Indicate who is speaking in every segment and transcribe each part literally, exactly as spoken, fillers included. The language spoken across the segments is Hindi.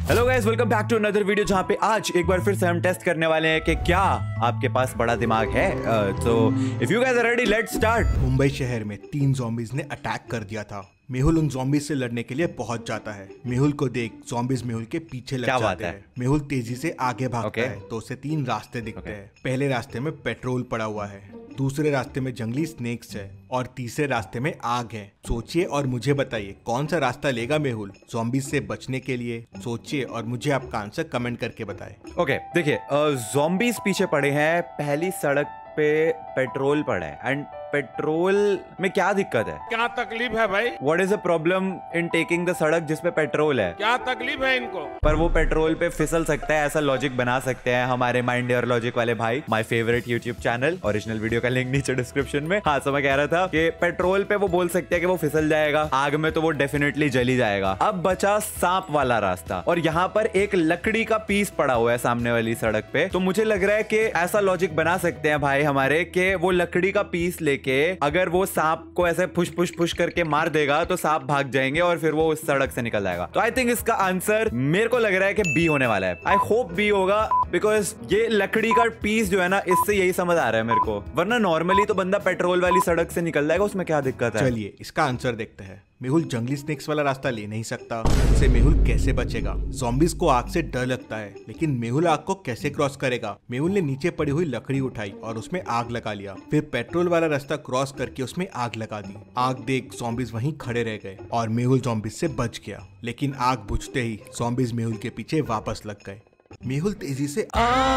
Speaker 1: Hello guys, welcome back to another video, जहां पे आज एक बार फिर से हम टेस्ट करने वाले हैं कि क्या आपके पास बड़ा दिमाग है। तो if you guys are ready, let's start.
Speaker 2: Mumbai शहर में तीन ज़ॉम्बीज ने अटैक कर दिया था। मेहुल उन ज़ॉम्बीज से लड़ने के लिए पहुंच जाता है। मेहुल को देख ज़ॉम्बीज मेहुल के पीछे लग जाते हैं। मेहुल तेजी से आगे भागता okay. है तो उसे तीन रास्ते दिखते okay. हैं। पहले रास्ते में पेट्रोल पड़ा हुआ है, दूसरे रास्ते में जंगली स्नेक्स है और तीसरे रास्ते में आग है। सोचिए और मुझे बताइए कौन सा रास्ता लेगा मेहुल ज़ॉम्बीज से बचने के लिए। सोचिए और मुझे आपका आंसर कमेंट करके बताएं।
Speaker 1: ओके okay, देखिए, ज़ॉम्बीज पीछे पड़े हैं, पहली सड़क पे पेट्रोल पड़ा है एंड पेट्रोल में क्या दिक्कत है?
Speaker 3: क्या तकलीफ है भाई?
Speaker 1: What is the problem in taking the सड़क जिसपे पेट्रोल है?
Speaker 3: क्या तकलीफ है इनको?
Speaker 1: पर वो पेट्रोल पे फिसल सकता है, ऐसा लॉजिक बना सकते हैं हमारे माइंड योर लॉजिक वाले भाई। My favourite YouTube channel, original video का लिंक नीचे डिस्क्रिप्शन में। हाँ, तो मैं कह रहा था कि पेट्रोल पे वो बोल सकते हैं कि वो फिसल जाएगा, आग में तो वो डेफिनेटली जली जाएगा। अब बचा सांप वाला रास्ता, और यहाँ पर एक लकड़ी का पीस पड़ा हुआ है सामने वाली सड़क पे। तो मुझे लग रहा है कि ऐसा लॉजिक बना सकते हैं भाई हमारे कि वो लकड़ी का पीस लेके अगर वो सांप को ऐसे पुश पुश पुश करके मार देगा तो सांप भाग जाएंगे और फिर वो उस सड़क से निकल जाएगा। तो आई थिंक इसका आंसर मेरे को लग रहा है कि बी होने वाला है। आई होप बी होगा, बिकॉज ये लकड़ी का पीस जो है ना, इससे यही समझ आ रहा है मेरे को। वरना नॉर्मली तो बंदा पेट्रोल वाली सड़क से निकल जाएगा, उसमें क्या दिक्कत है?
Speaker 2: चलिए इसका आंसर देखते हैं। मेहुल जंगली स्नेक्स वाला रास्ता ले नहीं सकता, इससे मेहुल कैसे बचेगा? ज़ॉम्बीज को आग से डर लगता है, लेकिन मेहुल आग को कैसे क्रॉस करेगा? मेहुल ने नीचे पड़ी हुई लकड़ी उठाई और उसमें आग लगा लिया, फिर पेट्रोल वाला रास्ता क्रॉस करके उसमें आग लगा दी। आग देख ज़ॉम्बीज वहीं खड़े रह गए और मेहुल ज़ॉम्बीज से बच गया, लेकिन आग बुझते ही ज़ॉम्बीज मेहुल के पीछे वापस लग गए। मेहुल तेजी से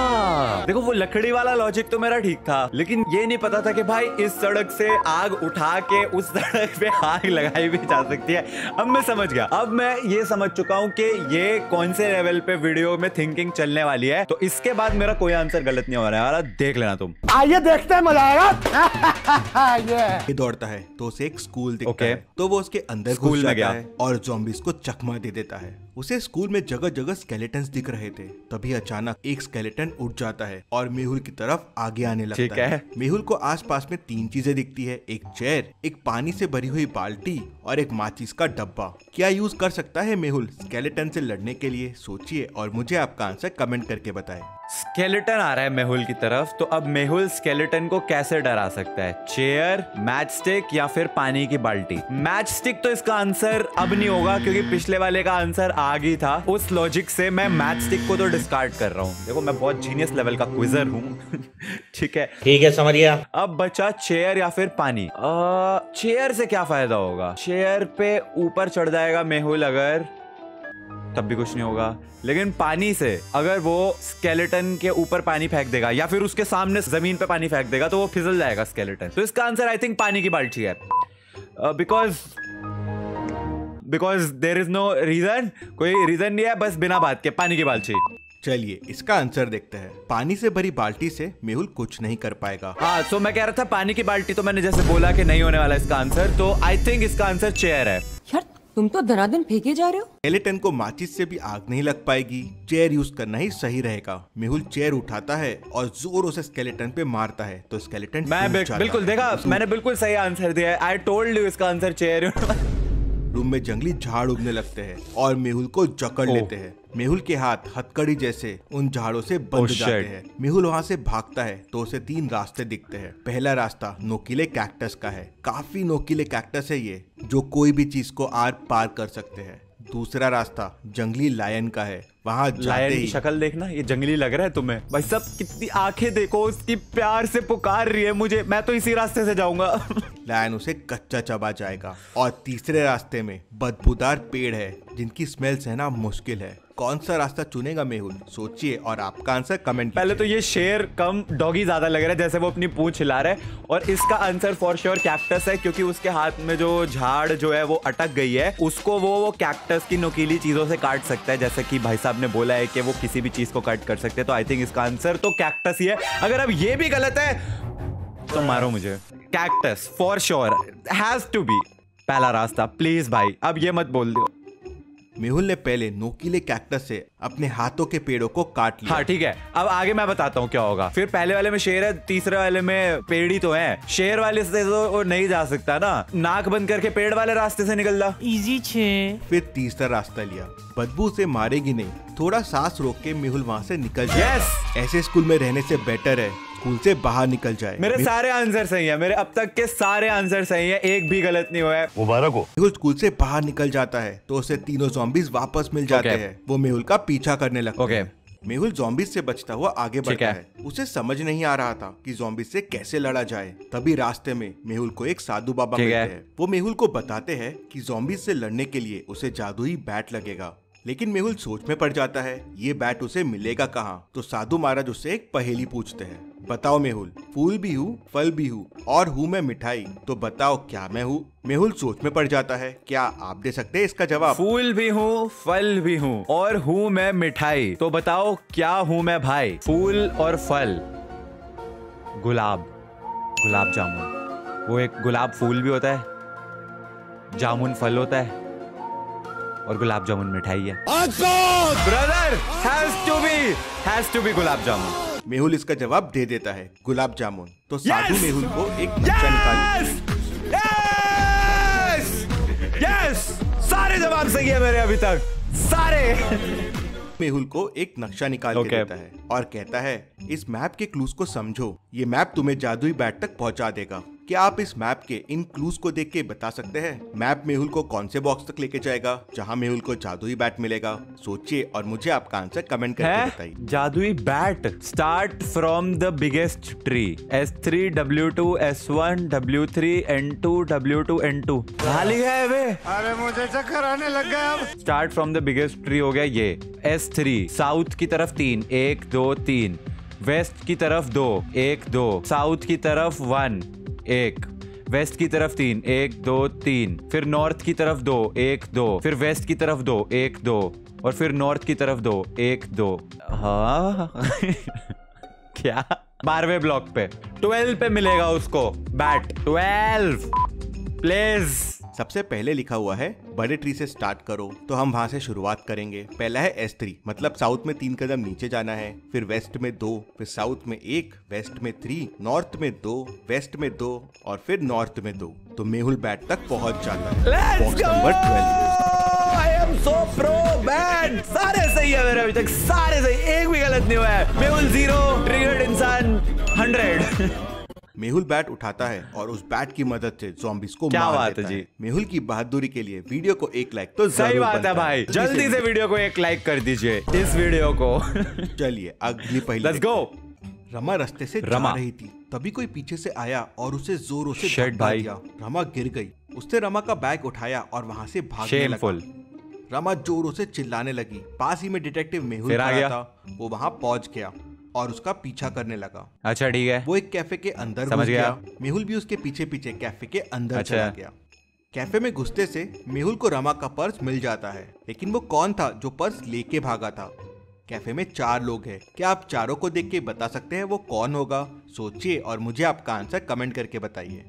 Speaker 1: आ, देखो वो लकड़ी वाला लॉजिक तो मेरा ठीक था, लेकिन ये नहीं पता था कि भाई इस सड़क से आग उठा के उस सड़क पे आग लगाई भी जा सकती है। अब मैं समझ गया, अब मैं ये समझ चुका हूँ कि ये कौन से लेवल पे वीडियो में थिंकिंग चलने वाली है। तो इसके बाद मेरा कोई आंसर गलत नहीं हो रहा है, देख लेना तुम।
Speaker 4: आइए देखते हैं, मजा आएगा।
Speaker 2: ये दौड़ता है तो उसे एक स्कूल दिखता okay. है, तो वो उसके अंदर स्कूल में गया है और ज़ॉम्बीज को चकमा दे देता है। उसे स्कूल में जगह जगह स्केलेटन्स दिख रहे थे, तभी अचानक एक स्केलेटन उठ जाता है और मेहुल की तरफ आगे आने लगता है। है मेहुल को आसपास में तीन चीजें दिखती है, एक चेयर, एक पानी से भरी हुई बाल्टी और एक माचिस का डब्बा। क्या यूज कर सकता है मेहुल स्केलेटन से लड़ने के लिए? सोचिए और मुझे आपका आंसर कमेंट करके बताएं।
Speaker 1: स्केलेटन आ रहा है मेहुल की तरफ, तो अब मेहुल स्केलेटन को कैसे डरा सकता है? चेयर, मैच स्टिक या फिर पानी की बाल्टी? मैच स्टिक तो इसका आंसर अब नहीं होगा, क्योंकि पिछले वाले का आंसर आग ही था। उस लॉजिक से मैं मैच स्टिक को तो डिस्कार्ड कर रहा हूँ। देखो मैं बहुत जीनियस लेवल का क्विजर हूँ। ठीक है
Speaker 4: ठीक है, समझ गया।
Speaker 1: अब बचा चेयर या फिर पानी। आ, चेयर से क्या फायदा होगा? चेयर पे ऊपर चढ़ जाएगा मेहुल अगर, तब भी कुछ नहीं होगा। लेकिन पानी से अगर वो स्केलेटन के ऊपर पानी फेंक देगा या फिर उसके सामने जमीन पे पानी फेंक देगा तो वो फिसल जाएगा स्केलेटन। तो इसका आंसर आई थिंक पानी की बाल्टी है, because because there is no reason, कोई रीजन नहीं है, बस बिना बात के पानी की बाल्टी।
Speaker 2: चलिए इसका आंसर देखते हैं। पानी से भरी बाल्टी से मेहुल कुछ नहीं कर पाएगा।
Speaker 1: हाँ, तो मैं कह रहा था पानी की बाल्टी, तो मैंने जैसे बोला कि नहीं होने वाला इसका आंसर, तो आई थिंक इसका आंसर चेयर है।
Speaker 5: यार तुम तो धनाधन फेंके जा रहे हो।
Speaker 2: स्केलेटन को माचिस से भी आग नहीं लग पाएगी, चेयर यूज करना ही सही रहेगा। मेहुल चेयर उठाता है और जोरों से स्केलेटन पे मारता है तो स्केलेटन
Speaker 1: मैं बिल्कुल देखा, मैंने बिल्कुल सही आंसर दिया है। आई टोल्ड यू इसका आंसर चेयर।
Speaker 2: रूम में जंगली झाड़ उगने लगते हैं और मेहुल को जकड़ लेते हैं। मेहुल के हाथ हथकड़ी जैसे उन झाड़ों से बंध जाते हैं। मेहुल वहाँ से भागता है तो उसे तीन रास्ते दिखते हैं। पहला रास्ता नोकीले कैक्टस का है, काफी नोकीले कैक्टस है ये, जो कोई भी चीज को आर पार कर सकते हैं। दूसरा रास्ता जंगली लायन का है, वहाँ
Speaker 1: लायन की शक्ल देखना, ये जंगली लग रहा है तुम्हें भाई साहब, कितनी आंखें देखो उसकी, प्यार से पुकार रही है मुझे, मैं तो इसी रास्ते से जाऊंगा।
Speaker 2: लायन उसे कच्चा चबा जाएगा। और तीसरे रास्ते में बदबूदार पेड़ है जिनकी स्मेल सहना मुश्किल है। कौन सा रास्ता चुनेगा मेहुल? सोचिए और आपका आंसर कमेंट।
Speaker 1: पहले तो ये शेर कम डॉगी ज्यादा लग रहा है, जैसे वो अपनी पूंछ हिला रहा है। और इसका आंसर फॉर श्योर कैक्टस है, क्योंकि उसके हाथ में जो झाड़ जो है वो अटक गई है, उसको वो वो कैक्टस की नुकीली चीजों से काट सकता है, जैसे कि भाई साहब ने बोला है कि वो किसी भी चीज को कट कर सकते हैं। तो आई थिंक इसका आंसर तो कैक्टस ही है। अगर अब ये भी गलत है तो मारो मुझे। Cactus for sure has to be पहला रास्ता। प्लीज भाई अब ये मत बोल दो।
Speaker 2: मेहुल ने पहले नोकीले कैक्टस से अपने हाथों के पेड़ों को काट लिया।
Speaker 1: हाँ ठीक है, अब आगे मैं बताता हूँ क्या होगा। फिर पहले वाले में शेर है, तीसरे वाले में पेड़ तो है। शेर वाले से तो वो नहीं जा सकता ना, नाक बंद करके पेड़ वाले रास्ते से निकल जा।
Speaker 6: इजी छे।
Speaker 2: फिर तीसरा रास्ता लिया। बदबू से मारेगी नहीं, थोड़ा सांस रोक के मेहुल वहाँ से निकल जाए।
Speaker 1: yes!
Speaker 2: ऐसे स्कूल में रहने से बेटर है स्कूल से बाहर निकल जाए।
Speaker 1: मेरे सारे आंसर सही है, मेरे अब तक के सारे आंसर सही है, एक भी गलत नहीं हुआ है।
Speaker 4: मुबारक हो।
Speaker 2: मेहुल स्कूल से बाहर निकल जाता है तो उसे तीनों ज़ॉम्बीज़ वापस मिल जाते
Speaker 1: okay.
Speaker 2: हैं। वो मेहुल का पीछा करने लगते
Speaker 1: okay.
Speaker 2: हैं। मेहुल ज़ॉम्बीज़ से बचता हुआ आगे बढ़ता है। है उसे समझ नहीं आ रहा था कि ज़ॉम्बीज़ से कैसे लड़ा जाए। तभी रास्ते में मेहुल को एक साधु बाबा मिलते हैं। वो मेहुल को बताते हैं कि ज़ॉम्बीज़ से लड़ने के लिए उसे जादुई बैट लगेगा। लेकिन मेहुल सोच में पड़ जाता है ये बैट उसे मिलेगा कहाँ। तो साधु महाराज उससे एक पहेली पूछते हैं। बताओ मेहुल, फूल भी हूँ, फल भी हूँ और हूँ मैं मिठाई, तो बताओ क्या मैं हूँ। मेहुल सोच में पड़ जाता है। क्या आप दे सकते हैं इसका जवाब?
Speaker 1: फूल भी हूँ, फल भी हूँ और हूँ मैं मिठाई, तो बताओ क्या हूँ मैं भाई। फूल और फल, गुलाब, गुलाब जामुन। वो एक गुलाब फूल भी होता है, जामुन फल होता है और गुलाब जामुन मिठाई है। Brother, has to be has to be gulab jamun.
Speaker 2: Mehul इसका जवाब दे देता है, गुलाब जामुन। तो साधु yes! मेहुल को एक नक्शा निकाल।
Speaker 1: यस यस सारे जवाब सही है मेरे अभी तक, सारे।
Speaker 2: मेहुल को एक नक्शा निकाल okay. के देता है और कहता है इस मैप के क्लूज को समझो, ये मैप तुम्हें जादुई बैट तक पहुंचा देगा। क्या आप इस मैप के इन क्लूज को देख के बता सकते हैं मैप मेहुल को कौन से बॉक्स तक लेके जाएगा जहां मेहुल को जादुई बैट मिलेगा? सोचिए और मुझे आपका आंसर कमेंट करके बताइए।
Speaker 1: जादुई bat start from the biggest tree, S three W two S one W three N two W two N two. खाली है वे।
Speaker 3: अरे मुझे चक्कर आने लग गया अब।
Speaker 1: Start from the biggest tree हो गया ये। एस थ्री साउथ की तरफ तीन, एक दो तीन। वेस्ट की तरफ दो, एक दो। साउथ की तरफ वन, एक। वेस्ट की तरफ तीन, एक दो तीन। फिर नॉर्थ की तरफ दो, एक दो। फिर वेस्ट की तरफ दो, एक दो। और फिर नॉर्थ की तरफ दो, एक दो। हाँ क्या? बारहवें ब्लॉक पे ट्वेल्व पे मिलेगा उसको बैट। Twelve please.
Speaker 2: सबसे पहले लिखा हुआ है बड़े ट्री से स्टार्ट करो, तो हम वहाँ से शुरुआत करेंगे। पहला है एस थ्री, मतलब साउथ में तीन कदम नीचे जाना है। फिर वेस्ट में दो, फिर साउथ में एक, वेस्ट में थ्री, नॉर्थ में दो, वेस्ट में दो और फिर नॉर्थ में दो। तो मेहुल बैट तक पहुँच जाता है। Box number twelve.
Speaker 1: I am so pro bat. सारे सही है मेरे अभी तक, सारे सही, एक भी गलत नहीं हुआ है। मेहुल जीरो, ट्रिगर्ड इंसान हंड्रेड।
Speaker 2: मेहुल बैट उठाता है और उस बैट की मदद से ज़ॉम्बीज़ को
Speaker 1: क्या
Speaker 2: मार
Speaker 1: बात
Speaker 2: देता
Speaker 1: है जी।
Speaker 2: है। मेहुल की बहादुरी के लिए वीडियो को एक लाइक तो
Speaker 1: सही बात है भाई, जल्दी से वीडियो को एक लाइक कर दीजिए इस वीडियो को।
Speaker 2: चलिए अगली पहली।
Speaker 1: Let's go.
Speaker 2: रमा रास्ते से
Speaker 1: रमा।
Speaker 2: जा रही थी, तभी कोई पीछे से आया और उसे जोरों से
Speaker 1: Shit
Speaker 2: धक्का
Speaker 1: भाई।
Speaker 2: दिया। रमा गिर गई। उसने रमा का बैग उठाया और वहाँ से भागने
Speaker 1: Shameful।
Speaker 2: लगा। रमा जोरों से चिल्लाने लगी। पास ही में डिटेक्टिव मेहुल
Speaker 1: फिर आ
Speaker 2: खड़ा
Speaker 1: गया।
Speaker 2: था। वो वहाँ पहुँच गया और उसका पीछा करने लगा।
Speaker 1: अच्छा ठीक है।
Speaker 2: वो एक कैफे के अंदर
Speaker 1: समझ
Speaker 2: घुस
Speaker 1: गया।
Speaker 2: गया। मेहुल भी उसके पीछे पीछे कैफे के अंदर
Speaker 1: अच्छा।
Speaker 2: चला गया। कैफे में घुसते से मेहुल को रमा का पर्स मिल जाता है, लेकिन वो कौन था जो पर्स लेके भागा था? कैफे में चार लोग हैं। क्या आप चारों को देख के बता सकते हैं वो कौन होगा? सोचिए और मुझे आपका आंसर कमेंट करके बताइए।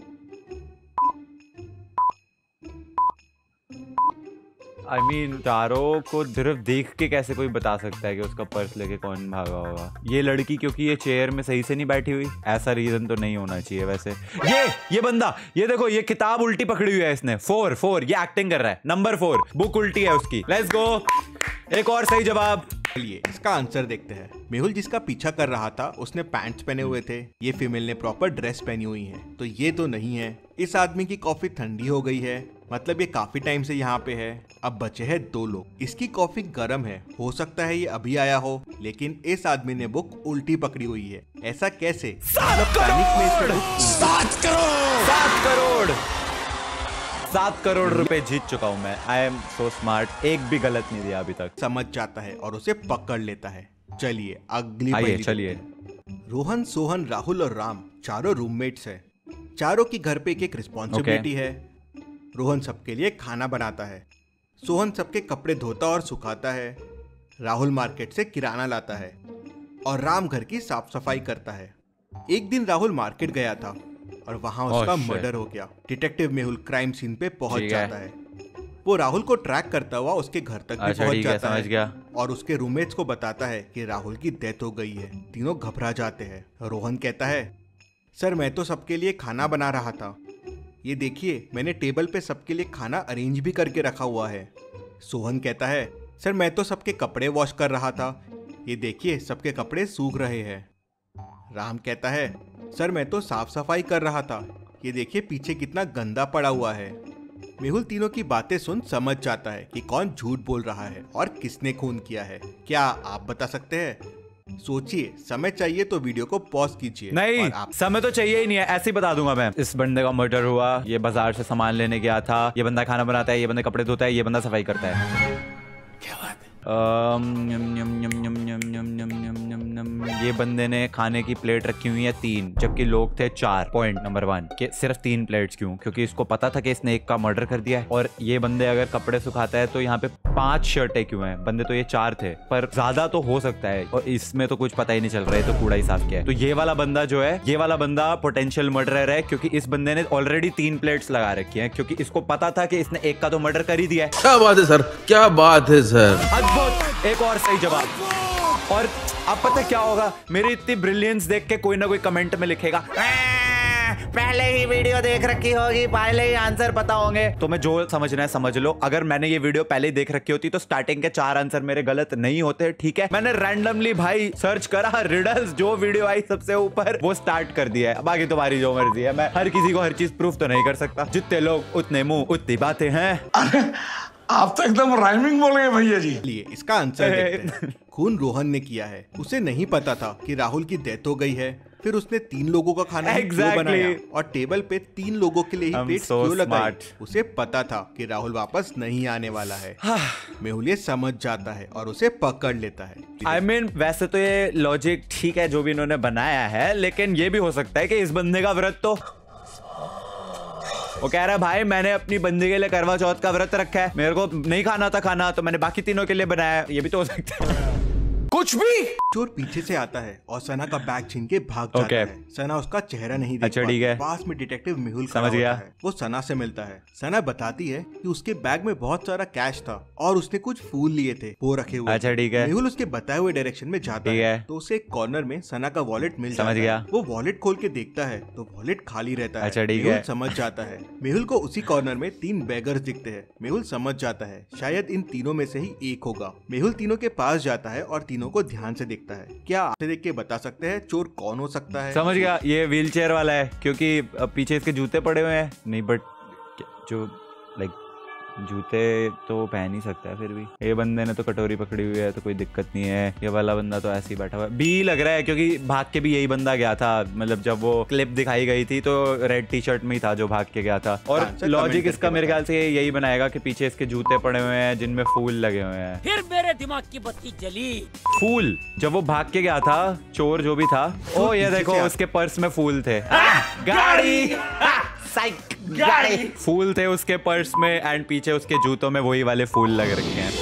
Speaker 1: आई I मीन mean, चारों को सिर्फ देख के कैसे कोई बता सकता है कि उसका पर्स लेके कौन भागा होगा? ये लड़की क्योंकि ये चेयर में सही से नहीं बैठी हुई, ऐसा रीजन तो नहीं होना चाहिए वैसे। ये ये बंदा, ये देखो ये किताब उल्टी पकड़ी हुई है इसने। फोर फोर ये एक्टिंग कर रहा है। नंबर फोर, बुक उल्टी है उसकी। Let's go. एक और सही जवाब।
Speaker 2: चलिए इसका आंसर देखते हैं। मेहुल जिसका पीछा कर रहा था उसने पैंट्स पहने हुए थे। ये फीमेल ने प्रॉपर ड्रेस पहनी हुई है, तो ये तो नहीं है। इस आदमी की कॉफी ठंडी हो गई है, मतलब ये काफी टाइम से यहाँ पे है। अब बचे हैं दो लोग। इसकी कॉफी गर्म है, हो सकता है ये अभी आया हो, लेकिन इस आदमी ने बुक उल्टी पकड़ी हुई है। ऐसा कैसे?
Speaker 1: सात करोड़ सात करोड़ सात करोड़ सात करोड़ रुपए जीत चुका हूँ मैं। आई एम सो स्मार्ट, एक भी गलत नहीं दिया अभी तक।
Speaker 2: समझ जाता है और उसे पकड़ लेता है। चलिए अगली
Speaker 1: आइए
Speaker 2: पहेली
Speaker 1: चलिए।
Speaker 2: रोहन, सोहन, राहुल और राम चारों रूममेट्स हैं। चारों की घर पे एक एक रिस्पॉन्सिबिलिटी है। रोहन सबके लिए खाना बनाता है, सोहन सबके कपड़े धोता और सुखाता है, राहुल मार्केट से किराना लाता है और राम घर की साफ सफाई करता है। एक दिन राहुल मार्केट गया था और वहां उसका
Speaker 1: Oh, shit.
Speaker 2: मर्डर हो गया। डिटेक्टिव मेहुल क्राइम सीन पे पहुंच
Speaker 1: ठीक है।
Speaker 2: जाता है। वो राहुल को ट्रैक करता हुआ उसके घर तक भी
Speaker 1: अच्छा,
Speaker 2: पहुंच
Speaker 1: ठीक है,
Speaker 2: जाता
Speaker 1: समझ
Speaker 2: है
Speaker 1: गया।
Speaker 2: और उसके रूममेट्स को बताता है कि राहुल की डेथ हो गई है। तीनों घबरा जाते हैं। रोहन कहता है, सर मैं तो सबके लिए खाना बना रहा था, ये देखिए मैंने टेबल पे सबके लिए खाना अरेंज भी करके रखा हुआ है। सोहन कहता है, सर मैं तो सबके कपड़े वॉश कर रहा था, ये देखिए सबके कपड़े सूख रहे हैं। राम कहता है, सर मैं तो साफ सफाई कर रहा था, ये देखिए पीछे कितना गंदा पड़ा हुआ है। मेहुल तीनों की बातें सुन समझ जाता है कि कौन झूठ बोल रहा है और किसने खून किया है। क्या आप बता सकते हैं? सोचिए, समय चाहिए तो वीडियो को पॉज कीजिए।
Speaker 1: नहीं,
Speaker 2: आप...
Speaker 1: समय तो चाहिए ही नहीं है, ऐसे ही बता दूंगा मैं। इस बंदे का मर्डर हुआ, ये बाजार से सामान लेने गया था, ये बंदा खाना बनाता है, ये बंदा कपड़े धोता है, ये बंदा सफाई करता है।
Speaker 2: क्या बात है?
Speaker 1: अम, यम, यम, यम, यम, यम, यम, यम, यम, यम, यम। ये बंदे ने खाने की प्लेट रखी हुई है तीन, जबकि लोग थे चार। पॉइंट नंबर वन कि सिर्फ तीन प्लेट्स क्यों? क्योंकि इसको पता था कि इसने एक का मर्डर कर दिया है। और ये बंदे अगर कपड़े सुखाता है तो यहाँ पे पांच शर्टें क्यों हैं? बंदे तो ये चार थे, पर ज्यादा तो हो सकता है और इसमें तो कुछ पता ही नहीं चल रहा है, तो कूड़ा ही साफ किया है। तो ये वाला बंदा जो है, ये वाला बंदा पोटेंशियल मर्डरर है, क्योंकि इस बंदे ने ऑलरेडी तीन प्लेट्स लगा रखी है, क्योंकि इसको पता था कि इसने एक का तो मर्डर कर ही दिया है।
Speaker 6: क्या बात है सर, क्या बात है सर।
Speaker 1: अद्भुत, एक और सही जवाब। और अब पता क्या होगा, मेरी इतनी ब्रिलियंस देख के कोई ना कोई कमेंट में लिखेगा, पहले ही वीडियो देख रखी होगी, पहले ही आंसर पता होंगे। तो मैं जो समझना है समझ लो। अगर मैंने ये वीडियो पहले ही देख रखी होती तो स्टार्टिंग के चार आंसर मेरे गलत नहीं होते, ठीक है? मैंने रैंडमली भाई सर्च करा रिडल्स, जो वीडियो आई सबसे ऊपर वो स्टार्ट कर दिया है। बाकी तुम्हारी जो मर्जी है, मैं हर किसी को हर चीज प्रूफ तो नहीं कर सकता। जितने लोग उतने मुंह उतनी बातें हैं।
Speaker 3: आप तो एकदम राइमिंग बोल गए भैया जी।
Speaker 2: लिए इसका आंसर देखते हैं। खून रोहन ने किया है। उसे नहीं पता था कि राहुल की डेथ हो गई है, फिर उसने तीन लोगों का खाना
Speaker 1: exactly.
Speaker 2: क्यों बनाया और टेबल पे तीन लोगों के लिए ही प्लेट
Speaker 1: so
Speaker 2: क्यों लगाई?
Speaker 1: smart.
Speaker 2: उसे पता था कि राहुल वापस नहीं आने वाला है। मेहुल ये समझ जाता है और उसे पकड़ लेता है।
Speaker 1: आई I मीन mean, वैसे तो ये लॉजिक ठीक है जो भी इन्होंने बनाया है, लेकिन ये भी हो सकता है कि इस बंदे का व्रत तो, वो कह रहा है भाई मैंने अपनी बंदी के लिए करवा चौथ का व्रत रखा है, मेरे को नहीं खाना था खाना, तो मैंने बाकी तीनों के लिए बनाया। ये भी तो हो सकता है। कुछ भी।
Speaker 2: चोर पीछे से आता है और सना का बैग छीन के भाग जाता
Speaker 1: okay.
Speaker 2: है। सना उसका चेहरा नहीं देख
Speaker 1: अच्छा, ठीक है।
Speaker 2: पास में डिटेक्टिव मेहुल
Speaker 1: समझ
Speaker 2: खड़ा
Speaker 1: गया।
Speaker 2: होता है। वो सना से मिलता है। सना बताती है कि उसके बैग में बहुत सारा कैश था और उसने कुछ फूल लिए थे, वो रखे हुए।
Speaker 1: अच्छा, ठीक है।
Speaker 2: मेहुल उसके बताए हुए डायरेक्शन में जाता है, है तो उसे एक कॉर्नर में सना का वॉलेट मिल जाता है। वो वॉलेट खोल के देखता है तो वॉलेट खाली रहता है।
Speaker 1: अच्छा, ठीक
Speaker 2: है।
Speaker 1: है।
Speaker 2: समझ जाता है। मेहुल को उसी कॉर्नर में तीन बेगर्स दिखते हैं। मेहुल समझ जाता है शायद इन तीनों में से ही एक होगा। मेहुल तीनों के पास जाता है और तीनों को ध्यान से देखता है। क्या देख के बता सकते हैं चोर कौन हो सकता है?
Speaker 1: समझ गया, ये व्हील चेयर वाला है, क्योंकि पीछे इसके जूते पड़े हुए हैं। नहीं, बट जो लाइक जूते तो पहन ही सकता है। फिर भी ये बंदे ने तो कटोरी पकड़ी हुई है, तो कोई दिक्कत नहीं है। ये वाला बंदा तो ऐसे ही बैठा हुआ है। बी लग रहा है, क्योंकि भाग के भी यही बंदा गया था। मतलब जब वो क्लिप दिखाई गई थी तो रेड टी शर्ट में ही था जो भाग के गया था। और लॉजिक इसका मेरे ख्याल से यही बनाएगा कि पीछे इसके जूते पड़े हुए हैं जिनमें फूल लगे हुए हैं।
Speaker 7: फिर मेरे दिमाग की बत्ती जली।
Speaker 1: फूल जब वो भाग के गया था, चोर जो भी था, ओ ये देखो उसके पर्स में फूल थे। गाड़ी गाड़ी फूल थे उसके पर्स में, एंड पीछे उसके जूतों में वही वाले फूल लग रखे हैं।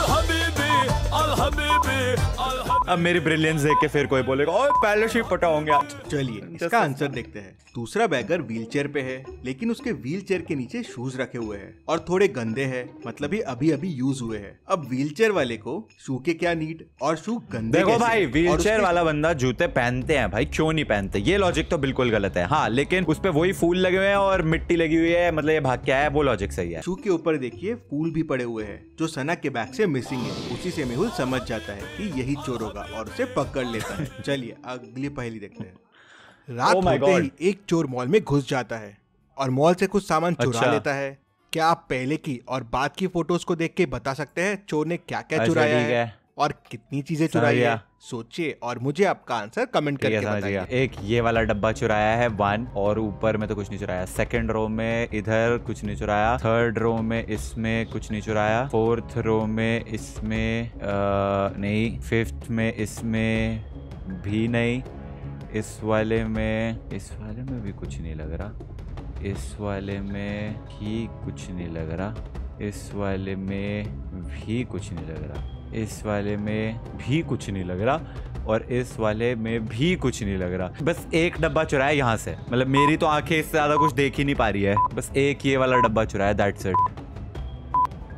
Speaker 1: अब मेरी ब्रिलियंस देख के फिर कोई बोलेगा ओए पहले से ही पता होंगे आज।
Speaker 2: चलिए इसका आंसर देखते हैं। दूसरा बैगर व्हीलचेयर पे है, लेकिन उसके व्हीलचेयर के नीचे शूज रखे हुए हैं और थोड़े गंदे हैं, मतलब ये अभी अभी यूज हुए हैं। अब व्हीलचेयर वाले को शू के क्या नीड और शू गंदे
Speaker 1: देखो
Speaker 2: कैसे?
Speaker 1: भाई, व्हीलचेयर
Speaker 2: उसके...
Speaker 1: वाला बंदा जूते पहनते हैं भाई, क्यों नहीं पहनते? ये लॉजिक तो बिल्कुल गलत है। हाँ, लेकिन उस पे वही फूल लगे हुए हैं और मिट्टी लगी हुई है, मतलब ये भाग के आया है, वो लॉजिक सही है।
Speaker 2: शू के ऊपर देखिए फूल भी पड़े हुए हैं जो सना के बैग से मिसिंग है। उसी से मेहुल समझ जाता है कि यही चोर होगा और उसे पकड़ लेता है। चलिए अगली पहेली देखते हैं। रात
Speaker 1: oh
Speaker 2: होते ही एक चोर मॉल में घुस जाता है और मॉल से कुछ सामान चुरा
Speaker 1: अच्छा।
Speaker 2: लेता है। क्या आप पहले की और बाद की फोटोज को देख के बता सकते हैं चोर ने क्या क्या
Speaker 1: अच्छा,
Speaker 2: चुराया
Speaker 1: है।
Speaker 2: है और कितनी चीजें चुराई है? सोचिए और मुझे आपका आंसर कमेंट करके बताइए।
Speaker 1: एक ये वाला डब्बा चुराया है वन, और ऊपर में तो कुछ नहीं चुराया। सेकंड रो में इधर कुछ नहीं चुराया। थर्ड रो में इसमें कुछ नहीं चुराया। फोर्थ रो में इसमें आ, नहीं। फिफ्थ में इसमें भी नहीं। इस वाले में इस वाले में भी कुछ नहीं लग रहा। इस वाले में भी कुछ नहीं लग रहा। इस वाले में भी कुछ नहीं लग रहा। इस वाले में भी कुछ नहीं लग रहा और इस वाले में भी कुछ नहीं लग रहा। बस एक डब्बा चुराया यहाँ से, मतलब मेरी तो आंखें इससे ज्यादा कुछ देख ही नहीं पा रही है। बस एक ये वाला डब्बा चुराया, दैट्स इट।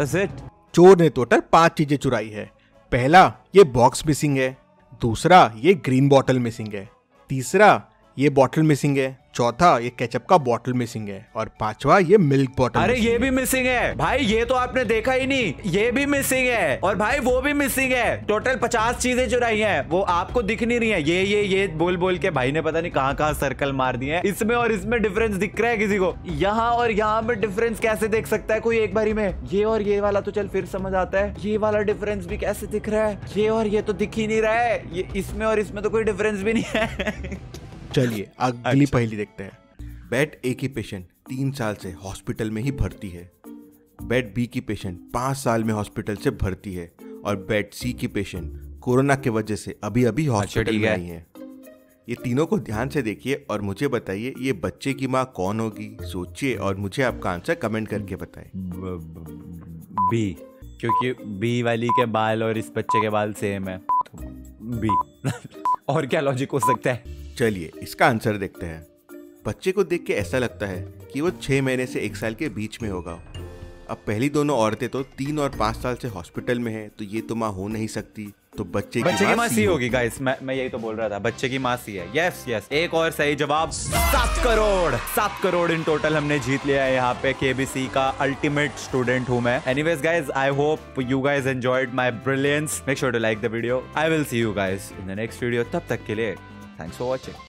Speaker 1: That's it.
Speaker 2: चोर ने टोटल पांच चीजें चुराई है। पहला, ये बॉक्स मिसिंग है। दूसरा, ये ग्रीन बॉटल मिसिंग है। तीसरा, ये बॉटल मिसिंग है। चौथा, ये केचप का बॉटल मिसिंग है। और पांचवा, ये मिल्क बॉटल।
Speaker 1: अरे ये भी मिसिंग है भाई, ये तो आपने देखा ही नहीं, ये भी मिसिंग है और भाई वो भी मिसिंग है। टोटल पचास चीजें चुराई हैं, वो आपको दिख नहीं रही है। ये ये ये बोल बोल के भाई ने पता नहीं कहाँ कहाँ सर्कल मार दिए हैं। इसमें और इसमें डिफरेंस दिख रहा है किसी को? यहाँ और यहाँ में डिफरेंस कैसे देख सकता है कोई एक बारी में? ये और ये वाला तो चल फिर समझ आता है, ये वाला डिफरेंस भी कैसे दिख रहा है? ये और ये तो दिख ही नहीं रहा है, ये इसमें और इसमें तो कोई डिफरेंस भी नहीं है।
Speaker 2: चलिए अगली पहेली देखते हैं। बेड ए की पेशेंट तीन साल से हॉस्पिटल में ही भर्ती है। बेड बी की पेशेंट पाँच साल में हॉस्पिटल से भर्ती है। और बेड सी की पेशेंट कोरोना की वजह से अभी अभी हॉस्पिटल में आई है। ये तीनों को ध्यान से देखिए और मुझे बताइए ये बच्चे की माँ कौन होगी। सोचिए और मुझे आपका आंसर कमेंट करके बताएं।
Speaker 1: बी, क्योंकि बी वाली के बाल और इस बच्चे के बाल सेम है, तो बी। और क्या लॉजिक हो सकता है?
Speaker 2: चलिए इसका आंसर देखते हैं। बच्चे को देख के ऐसा लगता है कि वो छह महीने से एक साल के बीच में होगा। अब पहली दोनों औरतें तो तीन और पाँच साल से हॉस्पिटल में हैं, तो ये तो माँ हो नहीं सकती, तो बच्चे
Speaker 1: बच्चे
Speaker 2: की
Speaker 1: की
Speaker 2: माँ
Speaker 1: मासी होगी गाइस। मैं मैं यही तो बोल रहा था, बच्चे की मासी है। यस यस, एक और सही जवाब। सात करोड़ सात करोड़ इन टोटल हमने जीत लिया है यहाँ पे। केबीसी का अल्टीमेट स्टूडेंट हूँ मैं। Anyways guys, I hope you guys enjoyed my brilliance. Make sure to like the video. I will see you guys in the next video. तब तक के लिए थैंक्स फॉर वॉचिंग।